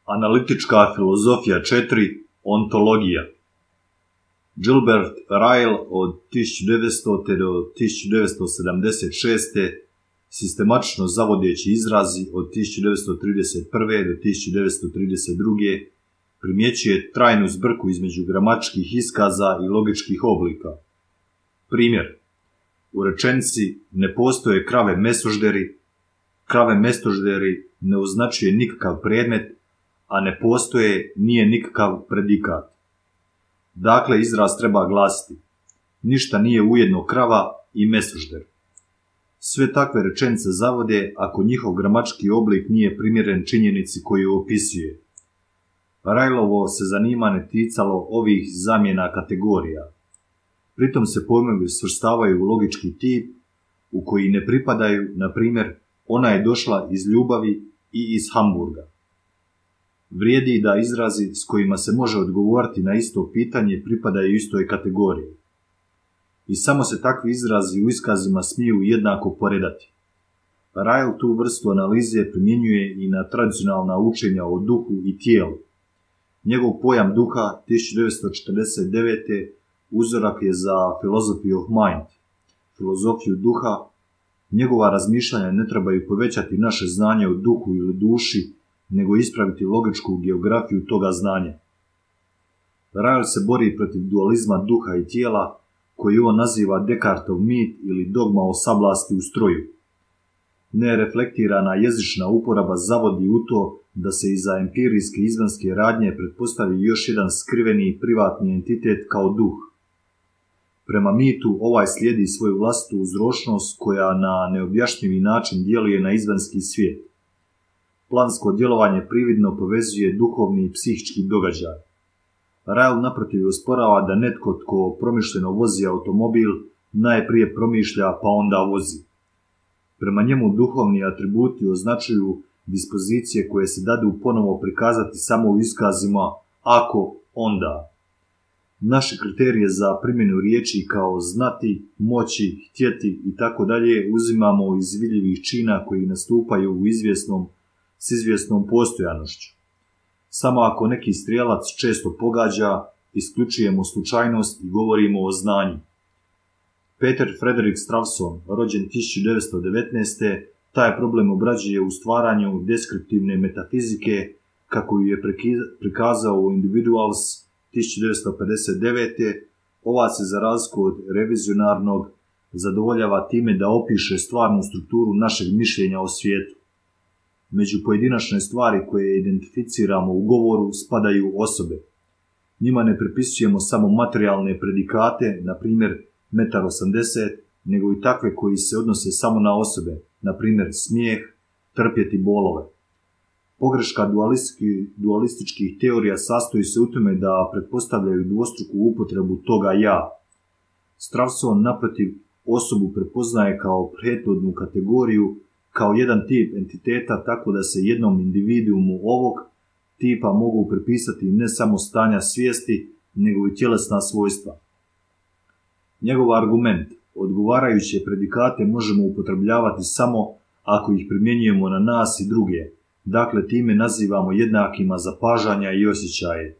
Analitička filozofija 4. Ontologija. Gilbert Ryle od 1900. do 1976. sistematično zavodeći izrazi od 1931. do 1932. primjećuje trajnu zbrku između gramatičkih iskaza i logičkih oblika. Primjer. U rečenici ne postoje krave mesožderi ne označuje nikakav predmet, a ne postoje nije nikakav predikat. Dakle, izraz treba glasiti: ništa nije ujedno krava i mesožder. Sve takve rečenice zavode ako njihov gramatički oblik nije primjeren činjenici koju opisuje. Rylovo se zanimanje ticalo ovih zamjena kategorija. Pritom se pojmovi svrstavaju u logički tip u koji ne pripadaju, na primjer, ona je došla iz ljubavi i iz Hamburga. Vrijedi da izrazi s kojima se može odgovoriti na isto pitanje pripadaju istoj kategoriji. I samo se takvi izrazi u iskazima smiju jednako poredati. Ryle tu vrstu analize primjenjuje i na tradicionalna učenja o duhu i tijelu. Njegov pojam duha 1949. uzorak je za Philosophy of Mind, filozofiju duha. Njegova razmišljanja ne trebaju povećati naše znanje o duhu ili duši, nego ispraviti logičku geografiju toga znanja. Ryle se bori protiv dualizma duha i tijela, koji on naziva Descartov mit ili dogma o sablasti u stroju. Nereflektirana jezična uporaba zavodi u to da se iza empirijske izvanjske radnje pretpostavi još jedan skriveni privatni entitet kao duh. Prema mitu ovaj slijedi svoju vlastitu uzročnost koja na neobjašnjivi način djeluje na izvanjski svijet. Plansko djelovanje prividno povezuje duhovni i psihički događaj. Ryle naprotiv osporava da netko tko promišljeno vozi automobil najprije promišlja pa onda vozi. Prema njemu duhovni atributi označuju dispozicije koje se dadu ponovo prikazati samo u iskazima ako, onda. Naše kriterije za primjenu riječi kao znati, moći, htjeti itd. uzimamo iz vidljivih čina koji nastupaju s izvjesnom postojanošću. Samo ako neki strijelac često pogađa, isključujemo slučajnost i govorimo o znanju. Peter Frederick Strawson, rođen 1919. taj problem obrađuje u stvaranju deskriptivne metafizike, kako ju je prikazao u Individuals 1959. Ova se za razliku od revizionarnog zadovoljava time da opiše stvarnu strukturu našeg mišljenja o svijetu. Među pojedinačne stvari koje identificiramo u govoru spadaju osobe. Njima ne pripisujemo samo materijalne predikate, na primjer 1,80 m, nego i takve koji se odnose samo na osobe, na primjer smijeh, trpjeti bolove. Pogreška dualističkih teorija sastoji se u tome da pretpostavljaju dvostruku upotrebu toga ja. Strawson naprotiv osobu prepoznaje kao prethodnu kategoriju, kao jedan tip entiteta, tako da se jednom individuumu ovog tipa mogu pripisati ne samo stanja svijesti, nego i tjelesna svojstva. Njegov argument: odgovarajuće predikate možemo upotrebljavati samo ako ih primjenjujemo na nas i druge, dakle time nazivamo jednakima zapažanja i osjećaje.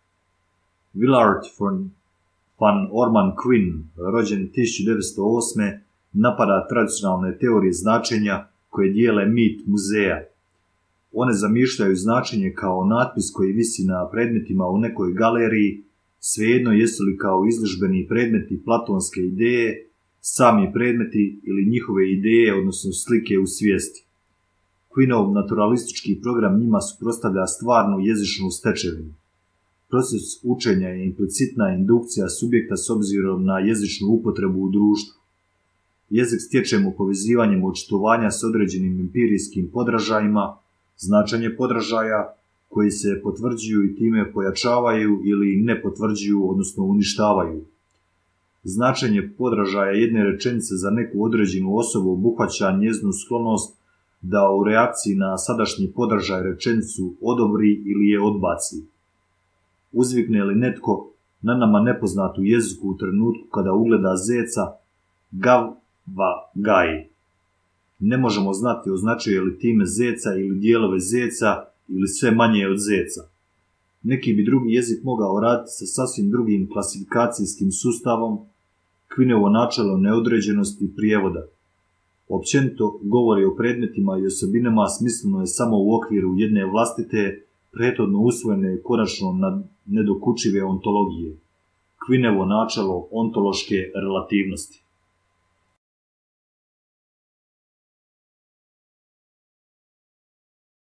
Willard van Orman Quine, rođen 1908. napada tradicionalne teorije značenja koje dijele mit muzeja. One zamišljaju značenje kao natpis koji visi na predmetima u nekoj galeriji, svejedno jesu li kao izložbeni predmeti platonske ideje, sami predmeti ili njihove ideje, odnosno slike u svijesti. Quineov naturalistički program njima suprotstavlja stvarnu jezičnu stečevinu. Proces učenja je implicitna indukcija subjekta s obzirom na jezičnu upotrebu u društvu. Jezik stječemo povezivanjem očitovanja s određenim empirijskim podražajima, značenje podražaja koji se potvrđuju i time pojačavaju ili ne potvrđuju, odnosno uništavaju. Značenje podražaja jedne rečenice za neku određenu osobu obuhvaća njezinu sklonost da u reakciji na sadašnji podražaj rečenicu odobri ili je odbaci. Uzvikne li netko na nama nepoznatu jeziku u trenutku kada ugleda zeca, gav, va, gaj. Ne možemo znati označuje li time zeca ili dijelove zeca ili sve manje od zeca. Neki bi drugi jezik mogao raditi sa sasvim drugim klasifikacijskim sustavom, Quinovo načelo neodređenosti prijevoda. Općenito govori o predmetima i osobinama smisleno je samo u okviru jedne vlastite, prethodno usvojene i konačno nedokučive ontologije. Quinovo načelo ontološke relativnosti.